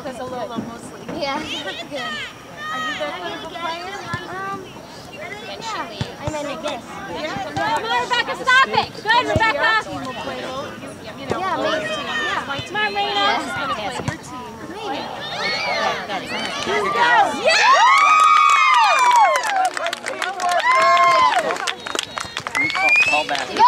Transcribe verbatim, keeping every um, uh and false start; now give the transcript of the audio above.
Because a little mostly. Yeah, good. Are you the clinical player? Um, yeah. I mean, I guess. Yeah. Come on, Rebecca, stop it. Good, Rebecca. Your team will play, well, you, you know, Yeah, your maybe. team. Yeah. My team. Come on, Raina. is going to play your team. Maybe. Let's go. Yeah! Call, call back.